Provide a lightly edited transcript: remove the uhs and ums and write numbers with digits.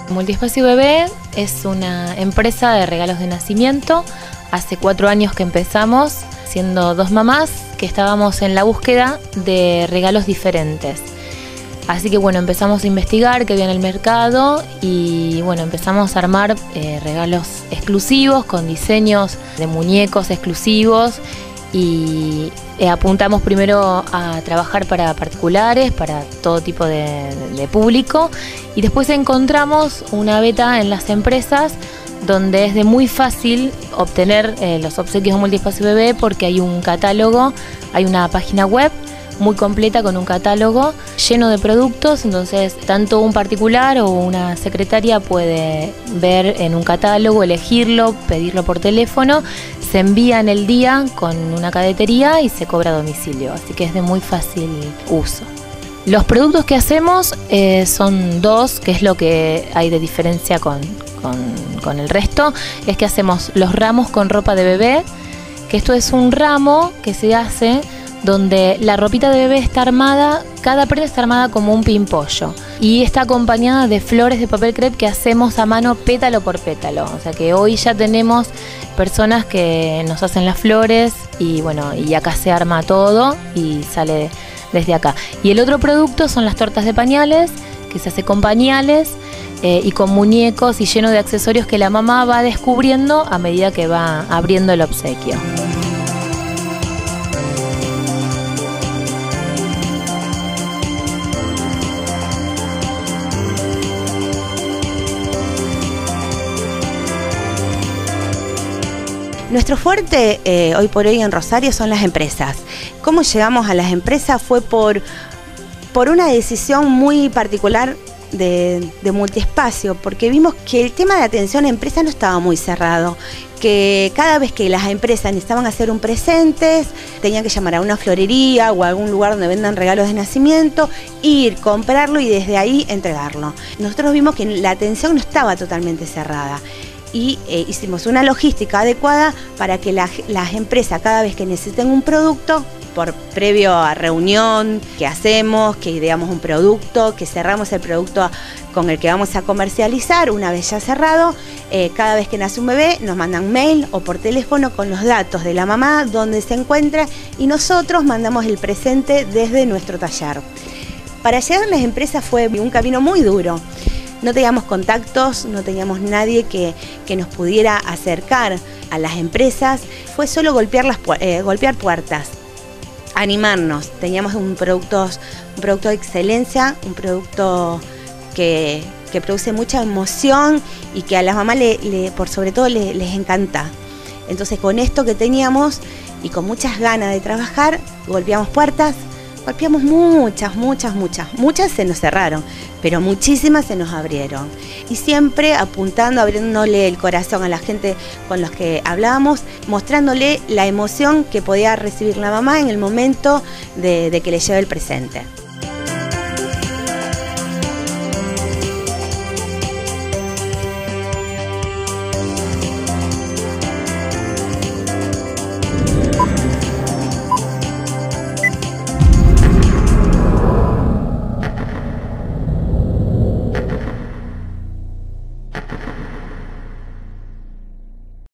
Multiespacio Bebé es una empresa de regalos de nacimiento. Hace 4 años que empezamos, siendo 2 mamás que estábamos en la búsqueda de regalos diferentes. Así que bueno, empezamos a investigar qué había en el mercado y bueno, empezamos a armar regalos exclusivos con diseños de muñecos exclusivos y apuntamos primero a trabajar para particulares, para todo tipo de público, y después encontramos una beta en las empresas donde es de muy fácil obtener los obsequios de Multiespacio Bebé porque hay un catálogo, hay una página web muy completa con un catálogo lleno de productos, entonces tanto un particular o una secretaria puede ver en un catálogo, elegirlo, pedirlo por teléfono, se envía en el día con una cadetería y se cobra a domicilio, así que es de muy fácil uso. Los productos que hacemos son 2, que es lo que hay de diferencia con el resto, es que hacemos los ramos con ropa de bebé, que esto es un ramo que se hace donde la ropita de bebé está armada, cada prenda está armada como un pimpollo y está acompañada de flores de papel crepe que hacemos a mano pétalo por pétalo, o sea que hoy ya tenemos personas que nos hacen las flores y bueno, y acá se arma todo y sale desde acá. Y el otro producto son las tortas de pañales, que se hace con pañales y con muñecos y lleno de accesorios que la mamá va descubriendo a medida que va abriendo el obsequio. Nuestro fuerte hoy por hoy en Rosario son las empresas. ¿Cómo llegamos a las empresas? Fue por una decisión muy particular de Multiespacio, porque vimos que el tema de atención a empresas no estaba muy cerrado, que cada vez que las empresas necesitaban hacer un presente, tenían que llamar a una florería o a algún lugar donde vendan regalos de nacimiento, ir, comprarlo y desde ahí entregarlo. Nosotros vimos que la atención no estaba totalmente cerrada. Y hicimos una logística adecuada para que las empresas, cada vez que necesiten un producto, previo a reunión que hacemos, que ideamos un producto, que cerramos el producto con el que vamos a comercializar, una vez ya cerrado, cada vez que nace un bebé nos mandan mail o por teléfono con los datos de la mamá, dónde se encuentra, y nosotros mandamos el presente desde nuestro taller. Para llegar a las empresas fue un camino muy duro. No teníamos contactos, no teníamos nadie que nos pudiera acercar a las empresas. Fue solo golpear puertas, animarnos. Teníamos un producto de excelencia, un producto que produce mucha emoción y que a las mamás por sobre todo les encanta. Entonces con esto que teníamos y con muchas ganas de trabajar, golpeamos puertas. Golpeamos muchas se nos cerraron, pero muchísimas se nos abrieron. Y siempre apuntando, abriéndole el corazón a la gente con los que hablábamos, mostrándole la emoción que podía recibir la mamá en el momento de que le lleve el presente.